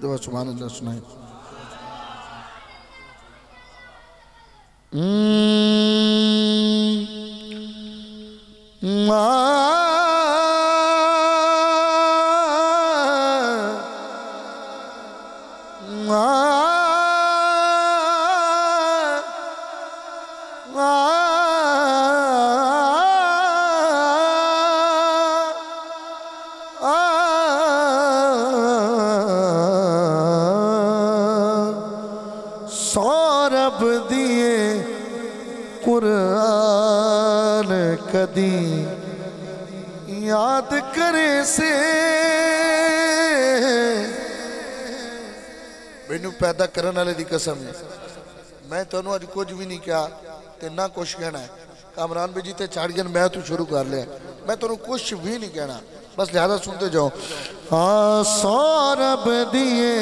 दो सुभान अल्लाह सुनाए। सौरभ दिए कुरान कदी याद करे से मैनू पैदा करने वाले की कसम है, मैं तेन अज कुछ भी नहीं कहा ते ना कुछ कहना है। कामरान भी जी ते चढ़ गए, मैं तू शुरू कर लिया, मैं तेन कुछ भी नहीं कहना, बस लिहाजा सुनते जाओ। हाँ सौरभ दिए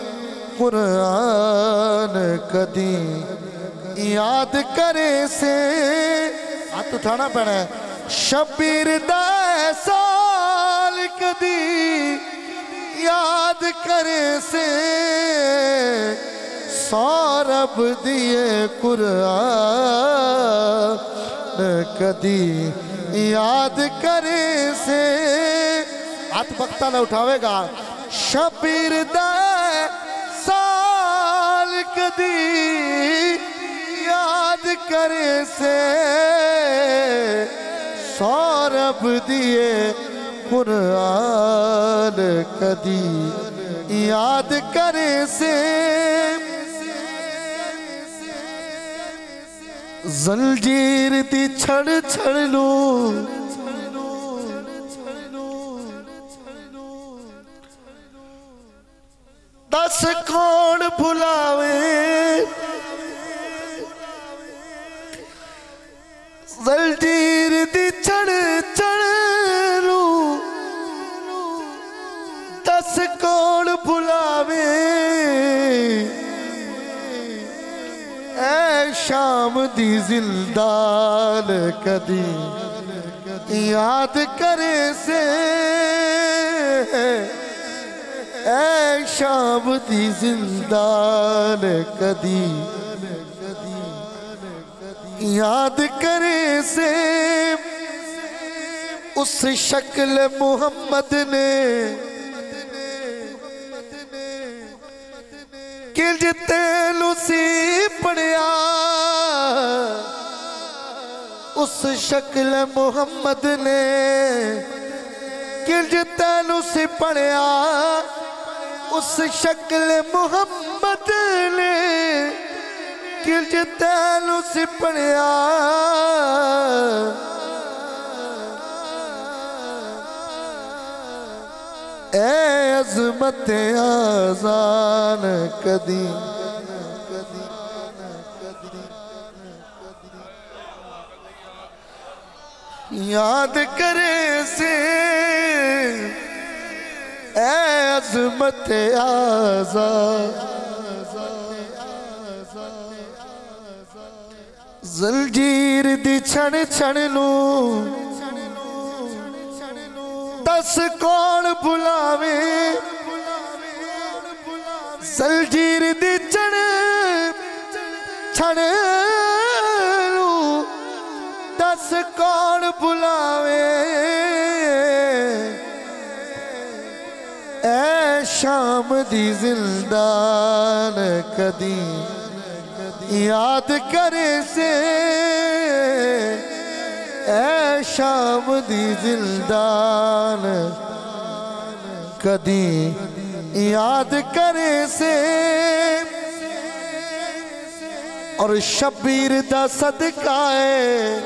कुरान कदी याद करे से हाथ उठाना पैना है। शबीर दा साल कदी याद करे से सौरभ दिए कुरान कदी याद करे से हाथ बख्ता ना उठावेगा। शबीर दा साल कदी याद करे से सौरभ दिए कुरान कदी याद करे से जंजीर दी छड़ छड़ लू दस कौन भुलावे जंजीर दी छड़ छड़ लू दस कौन भुलावे ऐ शाम दी जिंदान कदी याद करे से ऐ शाम दी जिंदान कदी याद करे से उस शक्ल मोहम्मद ने किंज तेनू सी पढ़िया उस शक्ल मोहम्मद ने किंज तेनू सी पढ़िया उस शक्ल मोहम्मद ने किंज तेनू सी पढ़िया ए अज़मत आज़ान कदी याद करे से ए अज़मत आज़ान जंजीर दी छड़ छड़ लू दस कौन बुलावे जंजीर दी छड़ छड़ लू दस कौन बुलावे ऐ शाम दी जिंदान कदी याद करे से ऐ शाम दी जिंदान कदी याद करे से और शबीर दा सदका है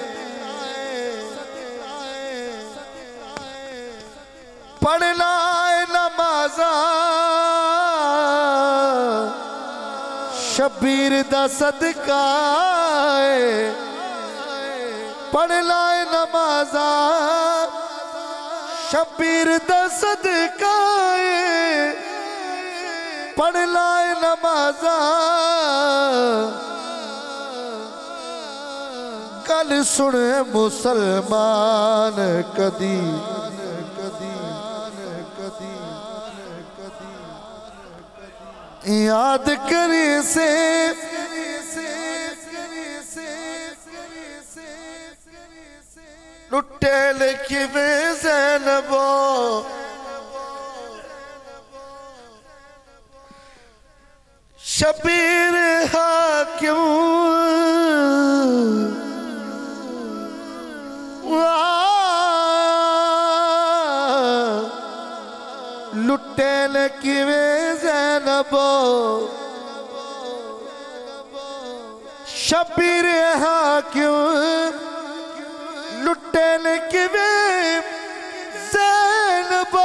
पढ़ना है नमाज़ा शबीर दा सदका है पढ़ना है नमाज़ा शबीर दा सदका है पढ़ना है नमाज़ा गल सुन मुसलमान कदी याद करे से लुटे लिखी में ज़ैनबो शबीर हाकिम लुटे लिखी में ज़ैनबो शबीर हाकिम लुटेन किवें ज़ैनबा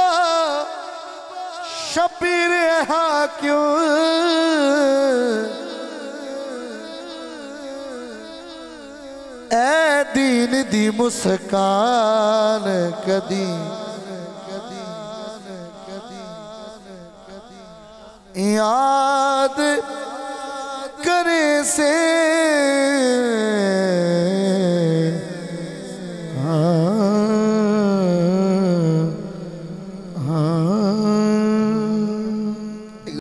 शबीर हाकिम ऐ दीन दी मुस्कान कदी याद करे से